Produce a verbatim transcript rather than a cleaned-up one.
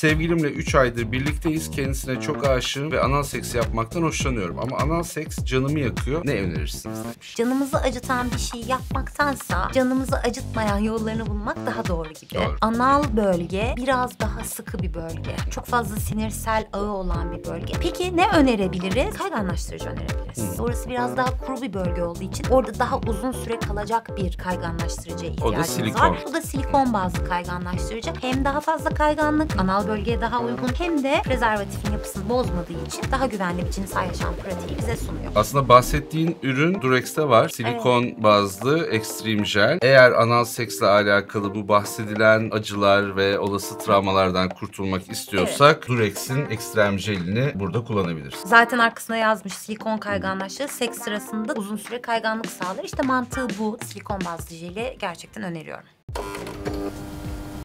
Sevgilimle üç aydır birlikteyiz. Kendisine çok aşığım ve anal seks yapmaktan hoşlanıyorum. Ama anal seks canımı yakıyor. Ne önerirsiniz demiş. Canımızı acıtan bir şey yapmaktansa canımızı acıtmayan yollarını bulmak daha doğru gibi. Doğru. Anal bölge biraz daha sıkı bir bölge. Çok fazla sinirsel ağı olan bir bölge. Peki ne önerebiliriz? Kayganlaştırıcı önerebiliriz. Hı. Orası biraz daha kuru bir bölge olduğu için orada daha uzun süre kalacak bir kayganlaştırıcıya ihtiyacımız silikon. var. O da silikon bazlı kayganlaştırıcı. Hem daha fazla kayganlık, anal bölgeye daha uygun, hem de prezervatifin yapısını bozmadığı için daha güvenli bir cinsel yaşam pratiği bize sunuyor. Aslında bahsettiğin ürün Durex'te var. Silikon evet. bazlı Extreme Gel. Eğer anal seksle alakalı bu bahsedilen acılar ve olası travmalardan kurtulmak istiyorsak evet. Durex'in Extreme Gel'ini burada kullanabiliriz. Zaten arkasına yazmış silikon kayganlaştırıcı seks sırasında uzun süre kayganlık sağlar. İşte mantığı bu. Silikon bazlı jeli gerçekten öneriyorum.